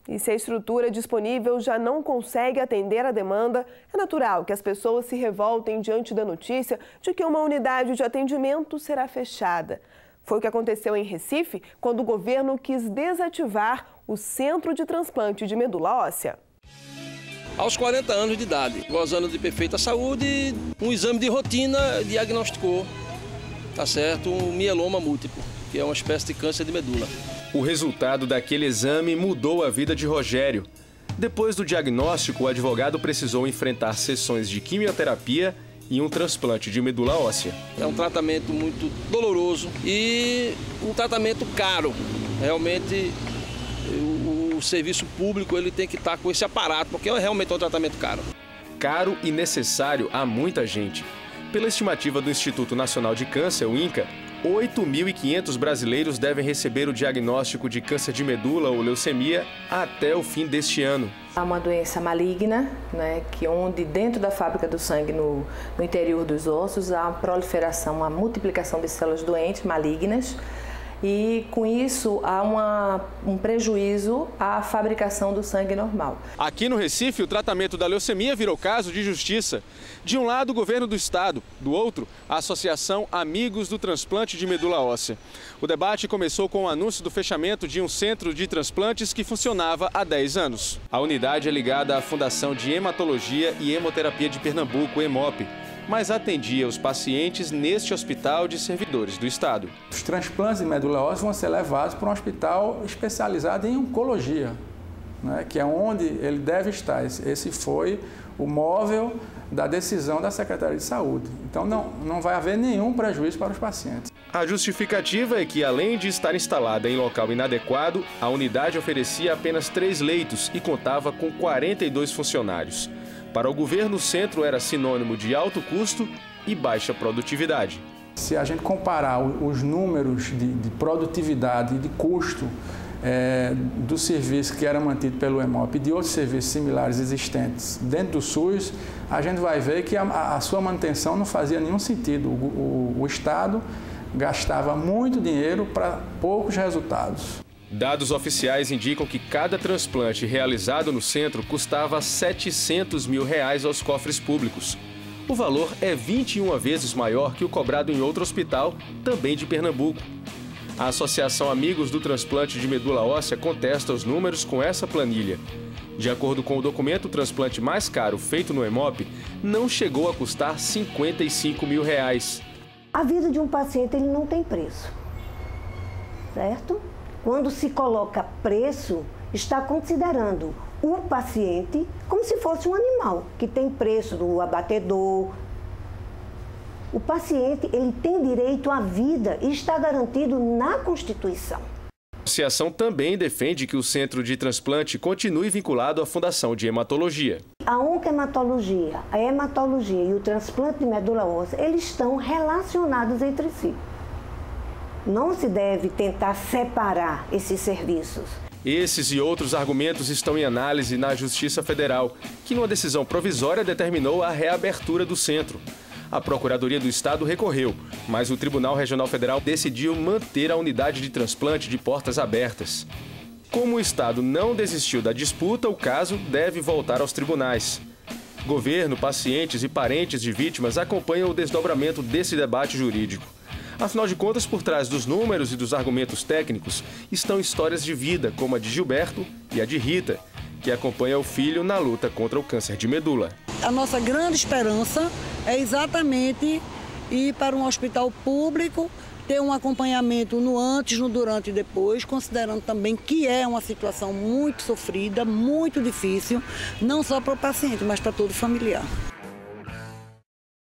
E se a estrutura disponível já não consegue atender a demanda, é natural que as pessoas se revoltem diante da notícia de que uma unidade de atendimento será fechada. Foi o que aconteceu em Recife, quando o governo quis desativar o Centro de Transplante de Medula Óssea. Aos 40 anos de idade, gozando de perfeita saúde, um exame de rotina diagnosticou, tá certo, um mieloma múltiplo, que é uma espécie de câncer de medula. O resultado daquele exame mudou a vida de Rogério. Depois do diagnóstico, o advogado precisou enfrentar sessões de quimioterapia e um transplante de medula óssea. É um tratamento muito doloroso e um tratamento caro. Realmente, o serviço público ele tem que estar com esse aparato, porque realmente é um tratamento caro. Caro e necessário a muita gente. Pela estimativa do Instituto Nacional de Câncer, o INCA, 8.500 brasileiros devem receber o diagnóstico de câncer de medula ou leucemia até o fim deste ano. Há uma doença maligna, onde dentro da fábrica do sangue, no interior dos ossos, há uma proliferação, uma multiplicação de células doentes, malignas, e com isso há um prejuízo à fabricação do sangue normal. Aqui no Recife, o tratamento da leucemia virou caso de justiça. De um lado, o governo do estado, do outro, a Associação Amigos do Transplante de Medula Óssea. O debate começou com o anúncio do fechamento de um centro de transplantes que funcionava há 10 anos. A unidade é ligada à Fundação de Hematologia e Hemoterapia de Pernambuco, EMOP, mas atendia os pacientes neste hospital de servidores do estado. Os transplantes de medula óssea vão ser levados para um hospital especializado em oncologia, que é onde ele deve estar. Esse foi o móvel da decisão da Secretaria de Saúde. Então não vai haver nenhum prejuízo para os pacientes. A justificativa é que, além de estar instalada em local inadequado, a unidade oferecia apenas 3 leitos e contava com 42 funcionários. Para o governo, o centro era sinônimo de alto custo e baixa produtividade. Se a gente comparar os números de produtividade e de custo do serviço que era mantido pelo EMOP e de outros serviços similares existentes dentro do SUS, a gente vai ver que a sua manutenção não fazia nenhum sentido. O Estado gastava muito dinheiro para poucos resultados. Dados oficiais indicam que cada transplante realizado no centro custava R$ 700 mil aos cofres públicos. O valor é 21 vezes maior que o cobrado em outro hospital, também de Pernambuco. A Associação Amigos do Transplante de Medula Óssea contesta os números com essa planilha. De acordo com o documento, o transplante mais caro feito no EMOP não chegou a custar R$ 55 mil. A vida de um paciente ele não tem preço, certo? Quando se coloca preço, está considerando o paciente como se fosse um animal, que tem preço do abatedor. O paciente ele tem direito à vida e está garantido na Constituição. A associação também defende que o centro de transplante continue vinculado à Fundação de Hematologia. A oncohematologia, a hematologia e o transplante de medula óssea, eles estão relacionados entre si. Não se deve tentar separar esses serviços. Esses e outros argumentos estão em análise na Justiça Federal, que numa decisão provisória determinou a reabertura do centro. A Procuradoria do Estado recorreu, mas o Tribunal Regional Federal decidiu manter a unidade de transplante de portas abertas. Como o Estado não desistiu da disputa, o caso deve voltar aos tribunais. Governo, pacientes e parentes de vítimas acompanham o desdobramento desse debate jurídico. Afinal de contas, por trás dos números e dos argumentos técnicos estão histórias de vida, como a de Gilberto e a de Rita, que acompanha o filho na luta contra o câncer de medula. A nossa grande esperança é exatamente ir para um hospital público, ter um acompanhamento no antes, no durante e depois, considerando também que é uma situação muito sofrida, muito difícil, não só para o paciente, mas para todo o familiar.